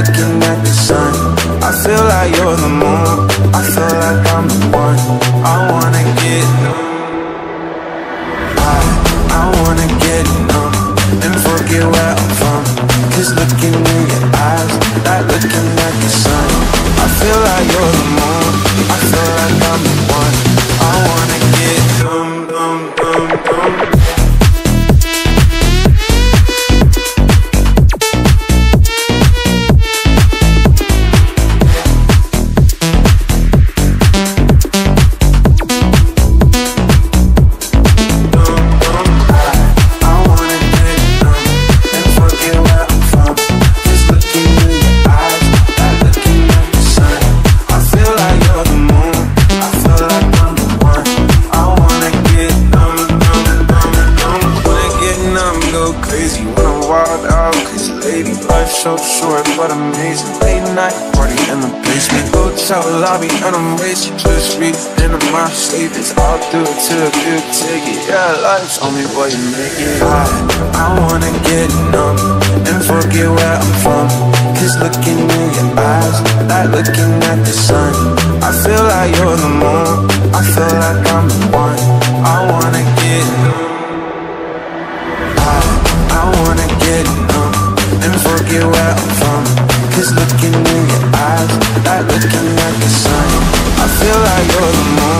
looking at the sun. I feel like you're the moon, I feel like I'm the one. I wanna get numb. I wanna get numb and forget where I'm from. Cause looking in your eyes, like looking at the sun. I feel like you're the moon, I feel like I'm the one. I wanna get numb, numb, numb, numb. So short but amazing. Late night party in the basement. Hotel lobby and I'm racing. Just read into my sleep. It's all through to a good ticket. Yeah, life's only way you make it. I wanna get numb and forget where I'm from. Cause looking in your eyes, like looking at the sun. I feel like you're the moon, I feel like I'm the one. I wanna get numb. I wanna get numb and forget where I'm from. Cause looking in your eyes, like looking at the sun. I feel like you're the moon.